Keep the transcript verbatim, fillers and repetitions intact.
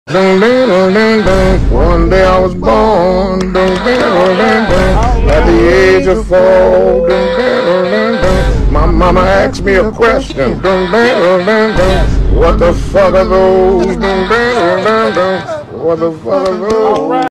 Dun, dun, dun, dun, dun. One day I was born dun, dun, dun, dun, dun. At the age of four. Dun, dun, dun, dun, dun. My mama asked me a question. Dun, dun, dun, dun, dun. What the fuck are those? Dun, dun, dun, dun, dun. What the fuck are those?